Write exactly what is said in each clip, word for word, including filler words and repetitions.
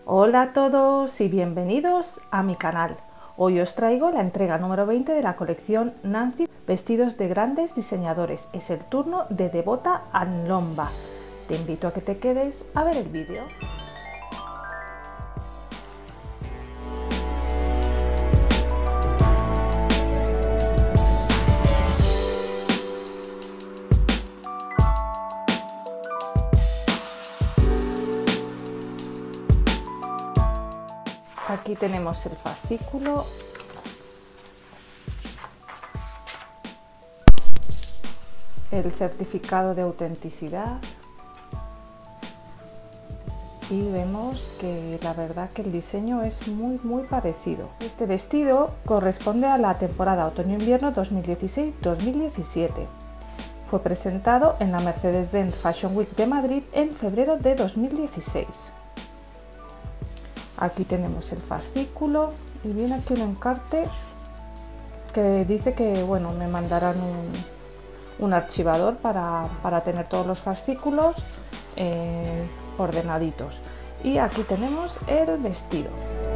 Hola a todos y bienvenidos a mi canal. Hoy os traigo la entrega número veinte de la colección Nancy Vestidos de Grandes Diseñadores. Es el turno de Devota Anlomba. Te invito a que te quedes a ver el vídeo. Aquí tenemos el fascículo, el certificado de autenticidad y vemos que la verdad que el diseño es muy muy parecido. Este vestido corresponde a la temporada otoño-invierno dos mil dieciséis dos mil diecisiete. Fue presentado en la Mercedes-Benz Fashion Week de Madrid en febrero de dos mil dieciséis. Aquí tenemos el fascículo y viene aquí un encarte que dice que bueno, me mandarán un, un archivador para, para tener todos los fascículos eh, ordenaditos. Y aquí tenemos el vestido.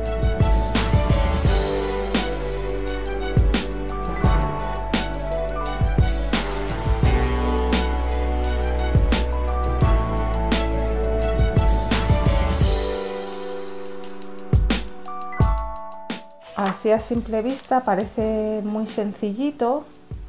Así a simple vista parece muy sencillito,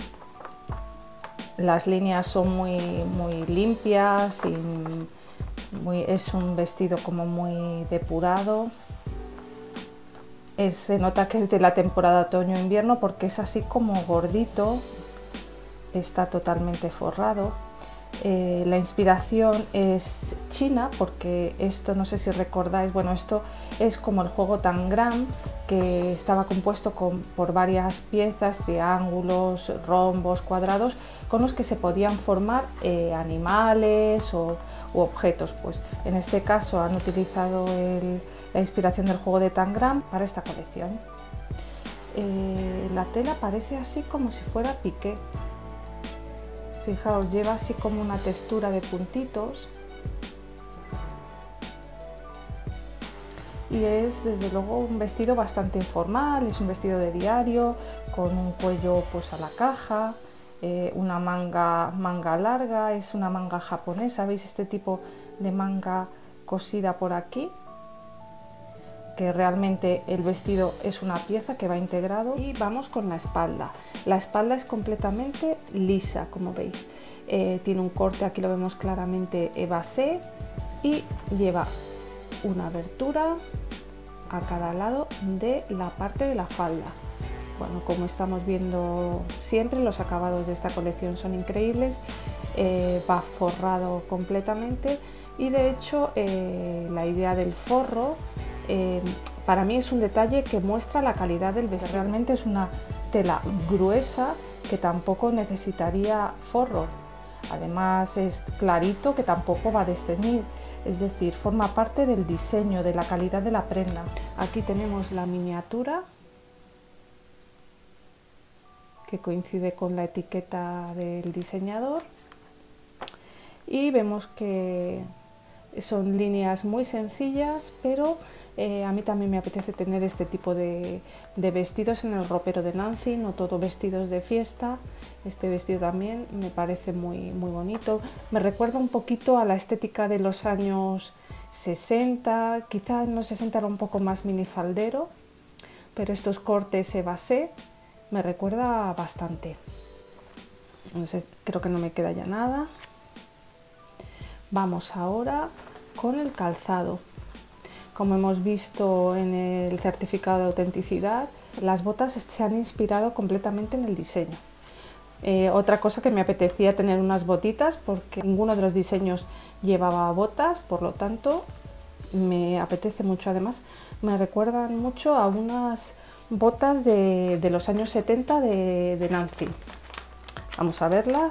las líneas son muy, muy limpias y muy, es un vestido como muy depurado. Es, se nota que es de la temporada otoño-invierno porque es así como gordito, está totalmente forrado. Eh, la inspiración es china porque esto, no sé si recordáis, bueno, esto es como el juego Tangram, que estaba compuesto con, por varias piezas, triángulos, rombos, cuadrados, con los que se podían formar eh, animales o, u objetos. Pues en este caso han utilizado el, la inspiración del juego de Tangram para esta colección. Eh, la tela parece así como si fuera piqué. Fijaos, lleva así como una textura de puntitos y es desde luego un vestido bastante informal, es un vestido de diario con un cuello pues a la caja, eh, una manga, manga larga, es una manga japonesa, ¿veis este tipo de manga cosida por aquí? Que realmente el vestido es una pieza que va integrado. Y vamos con la espalda. La espalda es completamente lisa, como veis. Eh, tiene un corte, aquí lo vemos claramente, évasé, y lleva una abertura a cada lado de la parte de la falda. Bueno, como estamos viendo siempre, los acabados de esta colección son increíbles. Eh, va forrado completamente y de hecho eh, la idea del forro Eh, para mí es un detalle que muestra la calidad del vestido. Realmente es una tela gruesa que tampoco necesitaría forro. Además es clarito, que tampoco va a desteñir. Es decir, forma parte del diseño, de la calidad de la prenda. Aquí tenemos la miniatura que coincide con la etiqueta del diseñador. Y vemos que son líneas muy sencillas, pero Eh, a mí también me apetece tener este tipo de, de vestidos en el ropero de Nancy, no todo vestidos de fiesta. Este vestido también me parece muy, muy bonito. Me recuerda un poquito a la estética de los años sesenta, quizá en los sesenta era un poco más minifaldero, pero estos cortes évasé me recuerda bastante. No sé, creo que no me queda ya nada. Vamos ahora con el calzado. Como hemos visto en el certificado de autenticidad, las botas se han inspirado completamente en el diseño. Eh, otra cosa que me apetecía tener unas botitas porque ninguno de los diseños llevaba botas, por lo tanto me apetece mucho. Además me recuerdan mucho a unas botas de, de los años setenta de, de Nancy. Vamos a verlas.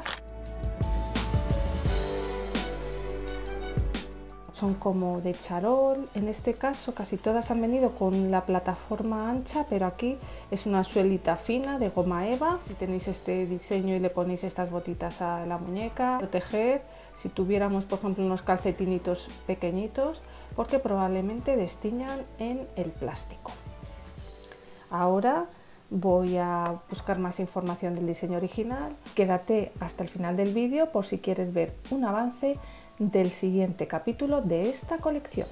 Son como de charol, en este caso casi todas han venido con la plataforma ancha, pero aquí es una suelita fina de goma eva. Si tenéis este diseño y le ponéis estas botitas a la muñeca, proteger. Si tuviéramos por ejemplo unos calcetinitos pequeñitos, porque probablemente destiñan en el plástico. Ahora voy a buscar más información del diseño original. Quédate hasta el final del vídeo por si quieres ver un avance del siguiente capítulo de esta colección.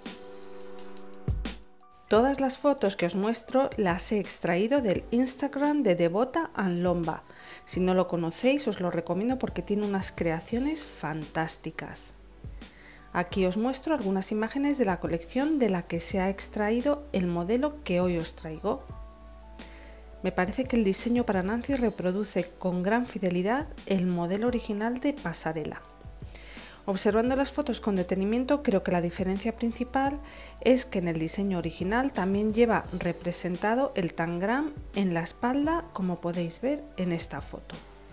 Todas las fotos que os muestro las he extraído del Instagram de Devota and Lomba. Si no lo conocéis, os lo recomiendo porque tiene unas creaciones fantásticas. Aquí os muestro algunas imágenes de la colección de la que se ha extraído el modelo que hoy os traigo. Me parece que el diseño para Nancy reproduce con gran fidelidad el modelo original de pasarela. Observando las fotos con detenimiento, creo que la diferencia principal es que en el diseño original también lleva representado el tangram en la espalda, como podéis ver en esta foto.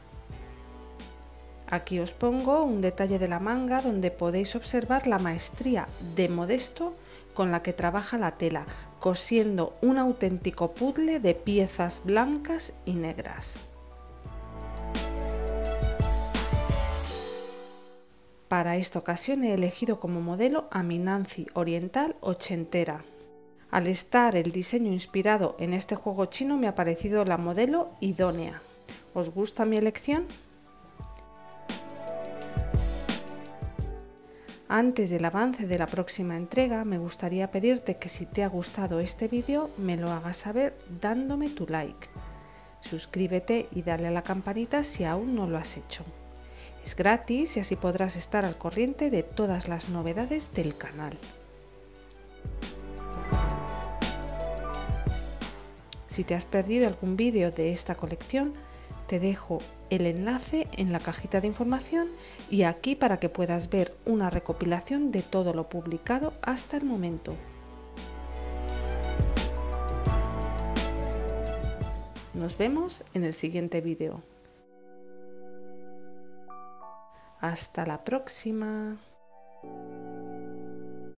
Aquí os pongo un detalle de la manga donde podéis observar la maestría de Modesto con la que trabaja la tela, cosiendo un auténtico puzzle de piezas blancas y negras. Para esta ocasión he elegido como modelo a mi Nancy oriental ochentera. Al estar el diseño inspirado en este juego chino me ha parecido la modelo idónea. ¿Os gusta mi elección? Antes del avance de la próxima entrega, me gustaría pedirte que si te ha gustado este vídeo me lo hagas saber dándome tu like. Suscríbete y dale a la campanita si aún no lo has hecho. Es gratis y así podrás estar al corriente de todas las novedades del canal. Si te has perdido algún vídeo de esta colección, te dejo el enlace en la cajita de información y aquí para que puedas ver una recopilación de todo lo publicado hasta el momento. Nos vemos en el siguiente vídeo. Hasta la próxima.